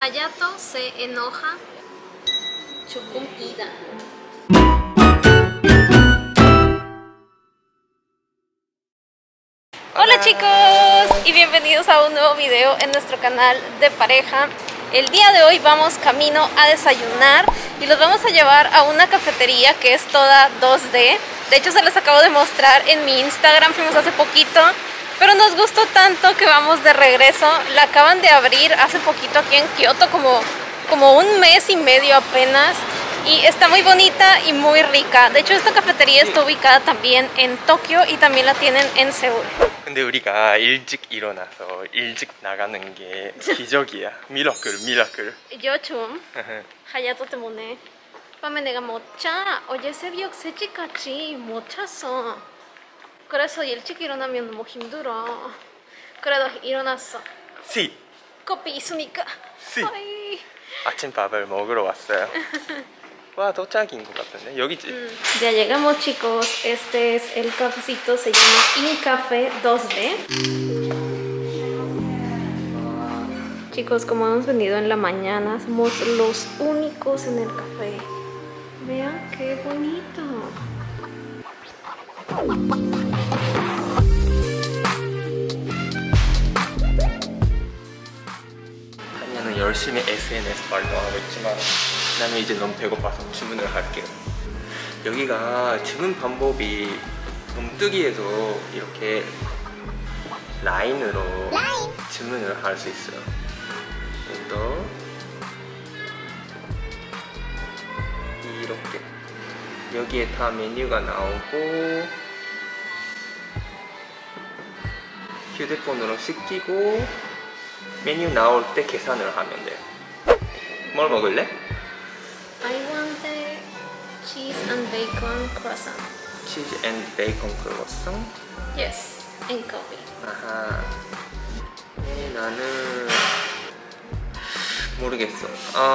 Hayato se enoja. 조금 ida. Hola chicos y bienvenidos a un nuevo video en nuestro canal de pareja. El día de hoy vamos camino a desayunar y los vamos a llevar a una cafetería que es toda 2D. De hecho se les acabo de mostrar en mi Instagram, fuimos hace poquito, pero nos gustó tanto que vamos de regreso. La acaban de abrir hace poquito aquí en Kioto, como un mes y medio apenas. Y está muy bonita y muy rica. De hecho esta cafetería está ubicada también en Tokio y también la tienen en Seúl. 근데 우리가 일찍 일어나서 일찍 나가는 게 기적이야. 미라클. Yo 좀 하야토 때문에 밤에 내가 못 자. 어제 새벽 3시까지 못 잤어. 그래서 일찍 일어나면 너무 힘들어. 그래도 일어났어. Sí. 커피 있으니까. Sí. 아침밥을 먹으러 왔어요. 와, 도착인 것 같은데? 여기지? Ya llegamos chicos, este es el cafecito, se llama Incafé 2D. Chicos, como hemos venido en la mañana, somos los únicos en el café. Vean qué bonito. 한이는 열심히 SNS 활동하고 있지만 나는 이제 너무 배고파서 주문을 할게요. 여기가 주문 방법이 놈뜨기에도 이렇게 라인으로 주문을 할 수 있어요. 또 이렇게 여기에 다 메뉴가 나오고 휴대폰으로 시키고 메뉴 나올 때 계산을 하면 돼요. 뭘 먹을래? I want the cheese and bacon croissant. 치즈 앤 베이컨 크로와상? Yes, and coffee. 아하. 나는 모르겠어.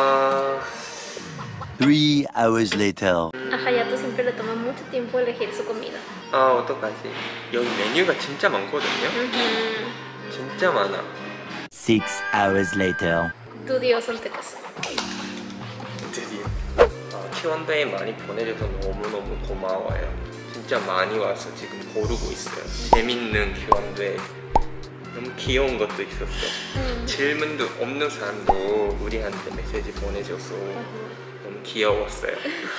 3 hours later. A Hayato siempre le toma mucho tiempo elegir su comida. 어떡하지? 여기 메뉴가 진짜 많거든요? 진짜 많아. 6 hours later. Tu Dios solteroso. 드디어 Q&A 많이 보내줘서 너무너무 고마워요. 진짜 많이 와서 지금 고르고 있어요. 재밌는 Q&A, 너무 귀여운 것도 있었어. 질문도 없는 사람도 우리한테 메시지 보내줘서 너무 귀여웠어요.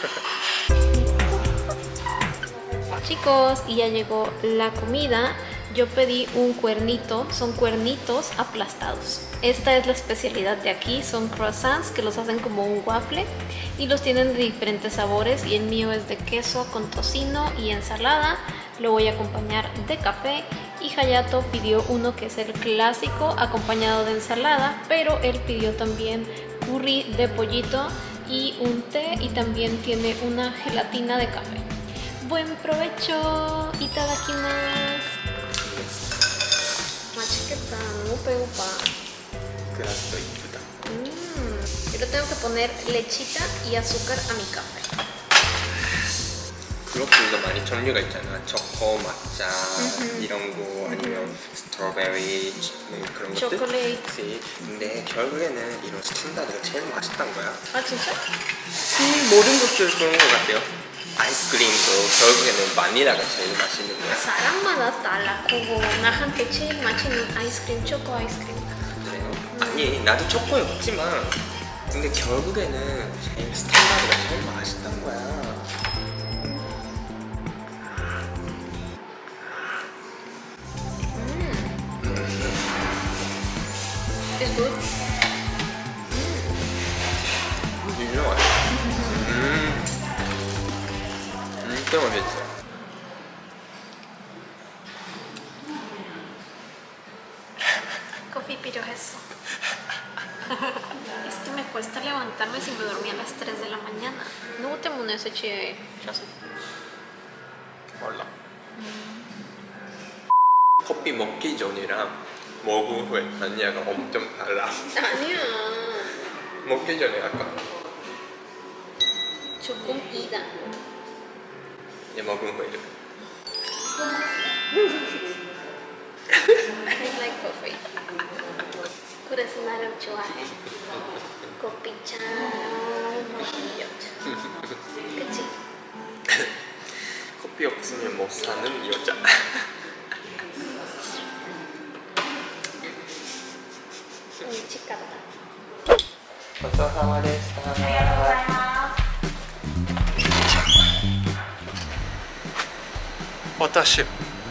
Chicos, y ya llegó la comida. Yo pedí un cuernito, son cuernitos aplastados. Esta es la especialidad de aquí, son croissants que los hacen como un waffle y los tienen de diferentes sabores y el mío es de queso con tocino y ensalada. Lo voy a acompañar de café y Hayato pidió uno que es el clásico acompañado de ensalada, pero él pidió también curry de pollito y un té y también tiene una gelatina de café. Buen provecho, itadakimasu. 맛있겠다. 너무 배고파. 그라스도 이쁘다. Yo le tengo que poner lechita y azúcar a mi café. 그로플도 많이 종류가 있잖아. 초코,抹茶이런 거 아니면 스트로베리 그런 것들. 초콜릿. 그치. 근데 결국에는 이런 스탠다드가 제일 맛있단 거야. 아 진짜? 모든 것들 그런 것 같아요. 아이스크림도 결국에는 바닐라가 제일 맛있는 거야. 사람마다 달라고 나한테 제일 맛있는 아이스크림 초코 아이스크림. 그래요? 아니 나도 초코에 먹지만 근데 결국에는 제일 스탠다드가 제일 맛있단 거야. It's good. 진짜 맛있어. 진짜 맛있어. Coffee 필요했어. Es que me cuesta levantarme si me dormí a las 3 de la mañana. 누구 때문에 ese 잤어? 몰라. 커피 먹기 전이랑 먹은 후에 아니야가 엄청 달라. 아니야. 먹기 전에 약간 조금 이다. 얘 먹은 후에 이렇게. I like coffee. 그래서 나를 좋아해. 커피 없으면 못 사는 여자. 고생하셨습니다.私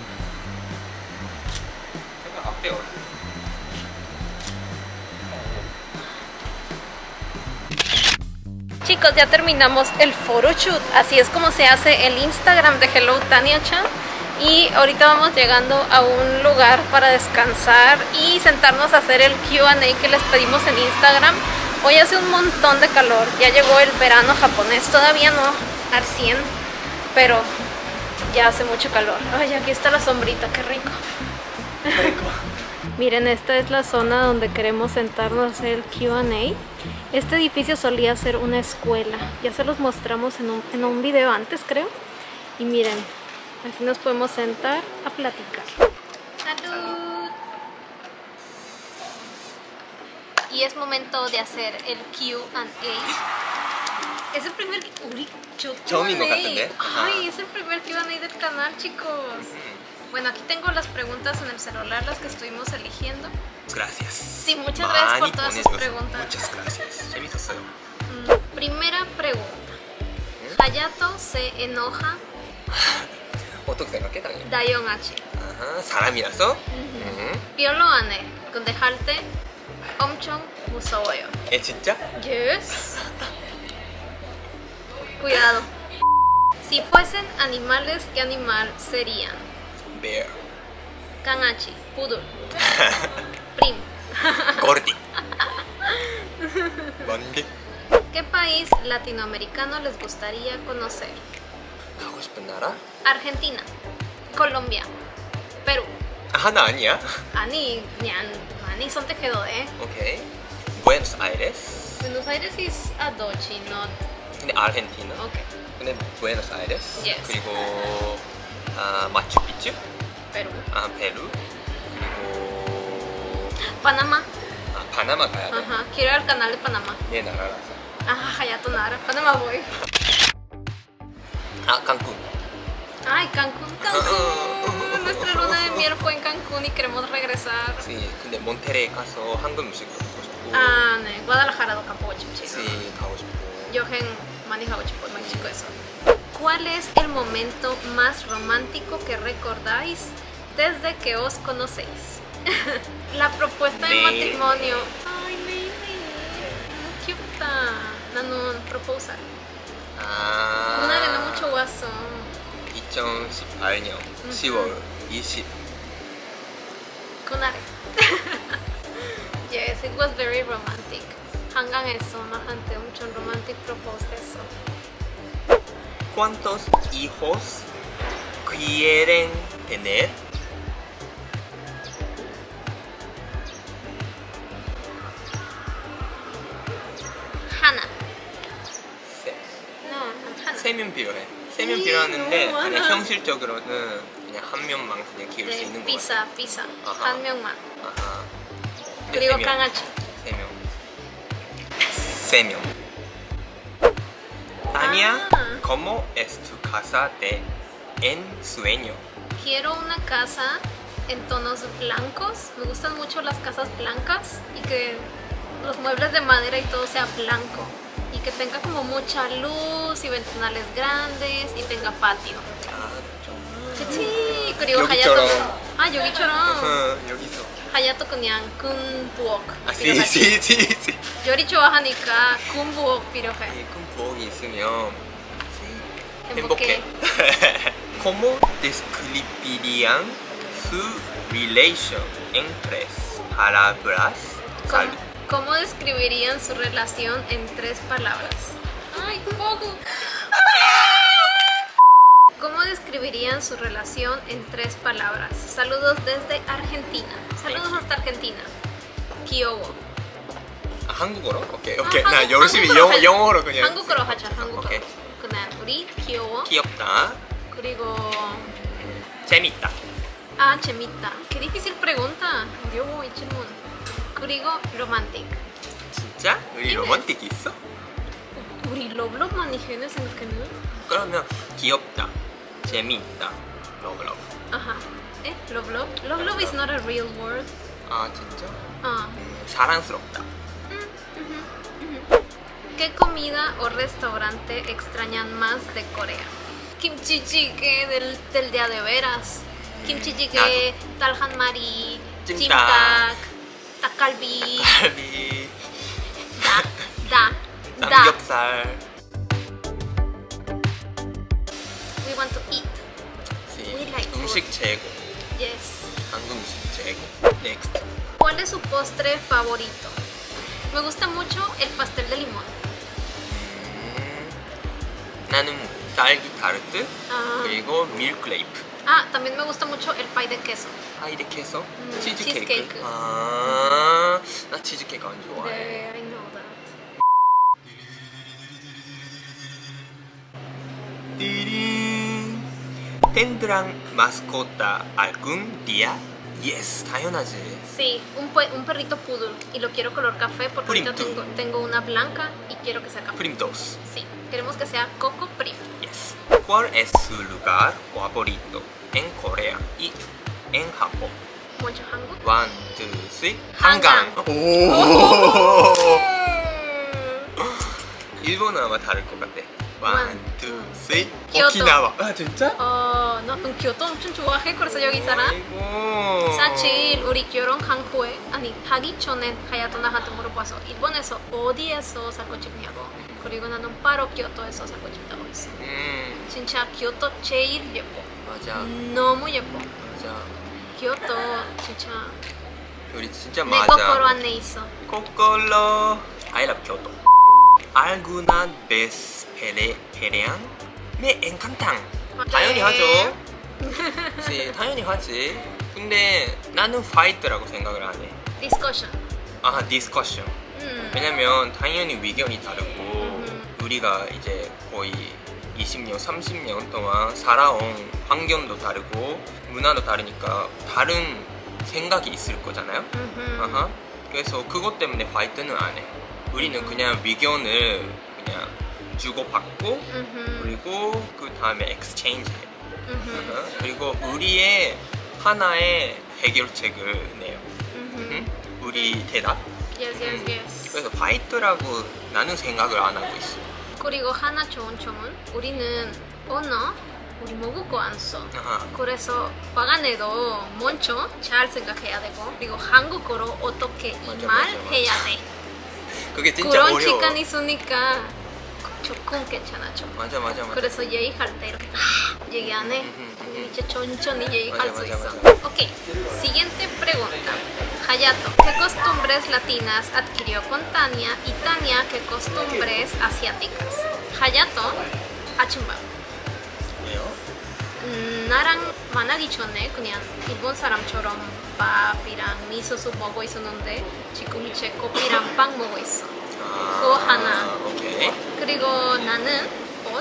Chicos, ya terminamos el photoshoot, así es como se hace el Instagram de Hello Tania-chan. Y ahorita vamos llegando a un lugar para descansar y sentarnos a hacer el Q&A que les pedimos en Instagram. Hoy hace un montón de calor, ya llegó el verano japonés, todavía no al 100, pero ya hace mucho calor. Ay, aquí está la sombrita, qué rico. Miren, esta es la zona donde queremos sentarnos a hacer el Q&A. Este edificio solía ser una escuela, ya se los mostramos en un video antes, creo. Y miren, aquí nos podemos sentar a platicar. ¡Salud! Y es momento de hacer el Q&A. Es el primer Q&A. Ay, es el primer Q&A del canal, chicos. Bueno, aquí tengo las preguntas en el celular, las que estuvimos eligiendo. Gracias. Sí, muchas gracias por todas sus preguntas. Muchas gracias. 재밌었어요. Primera pregunta. Hayato se enoja. 어떻게 생각해, 당연히? 다영아치. 사람이라서? 별로 안 해. 근데 할 때 엄청 무서워요. 진짜? Yes. Cuidado. Si fuesen animales, ¿qué animal serían? Bear. Kangachi, poodle. Prim. Gordi. Bondi. ¿Qué país latinoamericano les gustaría conocer? 가고 싶은 나라? Argentina, Colombia, Perú. 하나 아니야? 아니, 그냥 많이 선택해도 돼. 오케이. Buenos Aires. Buenos Aires is a dochi, not. 근데 아르헨티나. Okay. 근데 Buenos Aires. Yes. 그리고 마추픽추. Perú. 페루. 그리고 Panamá. 파나마 가야 돼. Ajá. Quiero ir al canal de Panamá. 내 나라라서. Hayato Nara. Panamá voy. 칸쿤. Ay, Cancún, Cancún. Nuestra luna de miel fue en Cancún y queremos regresar. Sí, 근데 몬테레이 가서 한국 음식도 먹고 싶고. 네. Guadalajarado 가보고 싶지. Sí, 가고 싶고. 여행 많이 가고 싶어, 많이 chico eso. ¿Cuál es el momento más romántico que recordáis desde que os conocéis? La propuesta de matrimonio. Ay, baby. Cute. 나는 proposal. 그날에는 너무 좋았어. 2018년 10월 20. 그날에. Yes, it was very romantic. 한강에서 나한테 엄청 romantic propose 했어. ¿Cuántos hijos quieren tener? 하나. 세. 하나. 3명 필요해. 3명 필요하는데 너무 많아. 그냥 현실적으로는 그냥 한 명만 그냥 키울 수 있는 거 같아. 피사. 아하. 한 명만. 아하. 그리고 3명. 강아지. 3명. Tania, Ah. ¿cómo es tu casa de ensueño? Quiero una casa en tonos blancos. Me gustan mucho las casas blancas y que los muebles de madera y todo sea blanco. Y que tenga como mucha luz y ventanales grandes y tenga patio. 그치? 그리고 여기처럼. 하야토. 여기처럼. 여기서. 하야토 그냥 군부엌. sí, sí, sí, sí. 요리 좋아하니까 군부엌 필요해. 큰 부엌이 있으면 행복해. ¿Cómo describirían su relación en 3 palabras? ¿Cómo describirían su relación en 3 palabras? ¡Ay, poco! ¿Cómo describirían su relación en 3 palabras? Saludos desde Argentina. Saludos hasta Argentina. Kyowo. 한국어로? 오케이. 나 열심히 영어로 그냥. 한국어로 하자. 한국어로. 오케이. 그냥 우리 귀여워. 귀엽다. 그리고 재밌다. 재밌다. Qué difícil pregunta. Dios, 질문. 그리고 romantic. 진짜? 우리 로man틱 있어? 우리 러블럽 많이 해내 생각해는? 그러면 귀엽다. 재미있다. love love. Ajá. Love love? Love love is not a real word. 아 진짜? Ah. 사랑스럽다. ¿Qué comida o restaurante extrañan más de Corea? Kimchi jjigae del día de veras. Kimchi jjigae, talhanmari, jimtak, 닭갈비, 갈비, da. 삼겹살. We want to eat. We like food. 음식 최고. Yes. 한국 음식 최고. Next. ¿Cuál es su postre favorito? Me gusta mucho el pastel de limón. 나는 딸기 타르트 아. 그리고 밀크레이프. Ah, también me gusta mucho el pie de queso. 아 이렇게 해서 치즈케이크. 치즈케이크. 아, 나 치즈케이크 안 좋아해. 네, I know that. 띠링. tendrán mascota algún día? Yes, 당연하지. Sí, un perrito poodle y lo quiero color café porque ahorita tengo una blanca y quiero que sea café. Prim 2. Sí, queremos que sea Coco Prim. Yes. ¿Cuál es su lugar favorito en Corea y en Japón? Mucho 한국. 1, 2, 3. 한강. 한강. 오. 일본은 아마 다를 것 같아. 1, 2, 3. 교토. 오키나와. 아 진짜? 나는 교토 엄청 좋아해. 그래서 여기 살아. 아이고. 사실 우리 결혼 한 후에 하기 전에 하야토 나한테 물어봐서 일본에서 어디에서 살고 싶냐고. 그리고 나는 바로 교토에서 살고 싶다고 했어. 진짜 교토 제일 예뻐. 맞아. 너무 예뻐. 맞아. 교토 진짜 우리 진짜 내 맞아. 거꾸로 안에 있어. 코콜로. I love Kyoto. Alguna vez pelean? Me encantan. 당연히 하죠. 네, 당연히 하지. 근데 나는 파이트라고 생각을 안 해. Discussion. 아, 디스커션. 왜냐면 당연히 위견이 다르고 우리가 이제 거의 20년, 30년 동안 살아온 환경도 다르고 문화도 다르니까 다른 생각이 있을 거잖아요. 아하. 그래서 그것 때문에 파이트는 안 해. 우리는 그냥 위견을 그냥 주고받고 그리고 그 다음에 엑스체인지 해. 그리고 우리의 하나의 해결책을 내요. 우리 대답. Yes. 그래서 파이트라고 나는 생각을 안 하고 있어. 그리고 하나 좋은 점은 우리는 언어 우리 모국어 안 써. 그래서 화가 내도 먼저 잘 생각해야 되고 그리고 한국어로 어떻게 이 말 해야 돼. 그게 진짜 그런 어려워. 시간 있으니까 조금 괜찮아져. 맞아. 그래서 얘기할 때 이렇게 얘기 안 해. 이제 천천히 얘기할 수 있어. 맞아. Ok, siguiente pregunta. Hayato, ¿qué costumbres latinas adquirió con Tania y Tania qué costumbres asiáticas? Hayato, 아침밥. 왜요? 나랑 만나기 전에 그냥 일본 사람처럼 밥이랑 미소스 먹고 있었는데 지금 이제 커피랑 빵 먹고 있어. 그거 하나. 오케이. 그리고 나는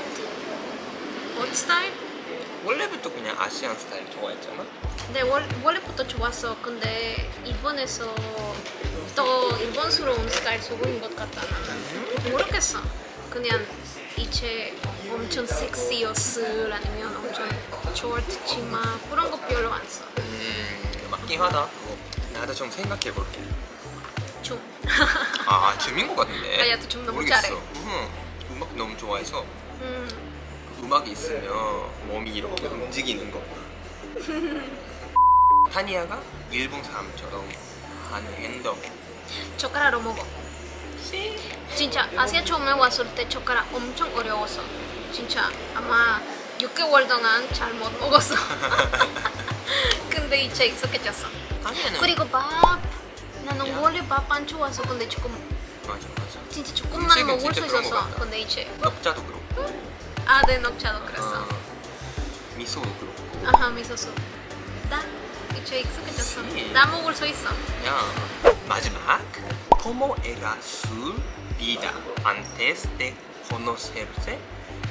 옷 스타일? 원래부터 그냥 아시안 스타일 좋아했잖아. 근데 원래부터 좋았어. 근데 일본에서 더 일본스러운 스타일 속인 것 같다 나는. 모르겠어. 그냥 이제 엄청 섹시어스 아니면 엄청 쇼트 치마 그런 거 별로 안 써. 맞긴 하다. 나도 좀 생각해 볼게. 좀. 아, 줌인 것 같은데. 아, 야도 좀 너무 모르겠어. 잘해. 음악 너무 좋아해서 음악이 있으면 몸이 이렇게 움직이는 거. 타니아가 일본 사람처럼 하는 행동. 젓가락으로 먹어. 진짜 아시아 처음에 왔을 때 젓가락 엄청 어려웠어. 진짜 아마 6개월 동안 잘 못 먹었어. 근데 이제 익숙해졌어. 타니아는 그리고 밥 나는 원래 밥 안 좋아서 근데 조금 맞아. 진짜 조금만 음식은 먹을 진짜 수 그런 것 있어서 같다. 근데 이제 녹자도 그렇고 네 녹차도 그랬어. 미소도 그렇고. 아하 미소스 나 이제 익숙해졌어. 씨. 나 먹을 수 있어. 야, 마지막. ¿Cómo era su vida antes de conocerse?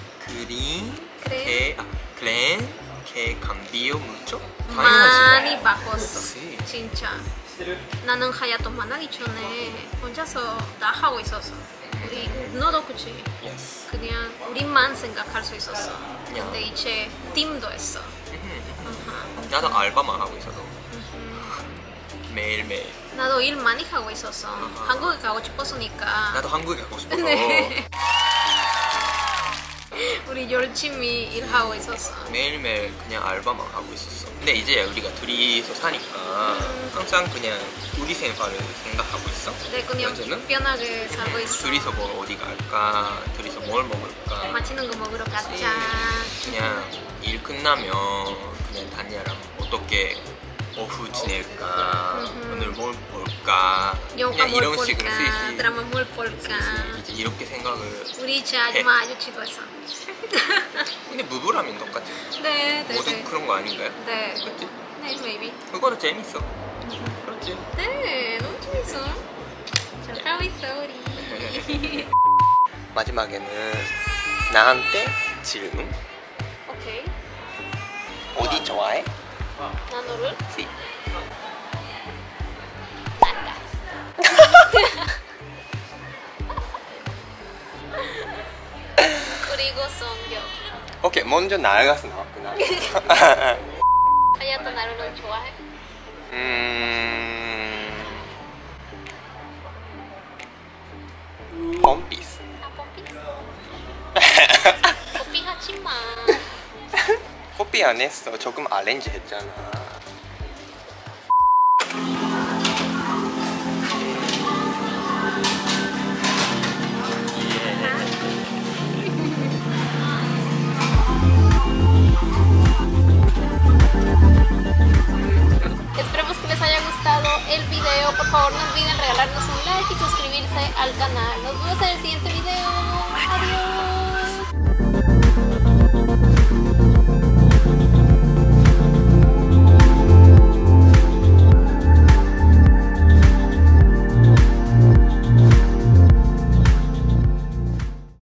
¿Creen que cambió mucho? 많이 바꿨어. Sí. 진짜 나는 하야토 만나기 전에 혼자서 다 하고 있었어. 너도 그치? Yes. 그냥 우리만 생각할 수 있었어. 근데 이제 팀도 했어. 나도 알바만 하고 있어서 매일매일. 나도 일 많이 하고 있었어. 한국에 가고 싶었으니까. 나도 한국에 가고 싶어서 네. 우리 열심히 일하고 있었어. 매일매일 그냥 알바만 하고 있었어. 근데 이제 우리가 둘이서 사니까 항상 그냥 우리 생활을 생각하고 있어. 네, 그냥 현재는 편하게 살고 있어. 둘이서 뭐 어디 갈까? 둘이서 뭘 먹을까? 맛있는 거 먹으러 가자. 그냥 일 끝나면 그냥 다니아랑 어떻게 오후 지낼까? 오늘 뭘 볼까? 영화 그냥 뭘 이런 식으로 볼까? 쓰이지. 드라마 뭘 볼까? 이제 이렇게 생각을. 우리 이제 아줌마 아저씨도 했어. 근데 부부라면 똑같지. 네, 네, 모두 네. 그런 거 아닌가요? 네. 그렇지? 네, maybe. 그거는 재밌어. 그렇지? 네, 너무 재밌어. 잘 하고 있어, 우리. 마지막에는 나한테 질문. 오케이. 어디 좋아해? 나노를 Sí. 난다. 그리고 성격. 오케이, 먼저 나아가서 나왔구나. 하야토 나루를 좋아해? 펌피스. 아, pompi스? 뽀삐 하지 마. 커피 안 했어. 조금 아렌지 했잖아. Esperemos que les haya gustado el video. Por favor, no olviden regalarnos un like y suscribirse al canal. Nos vemos en el siguiente video.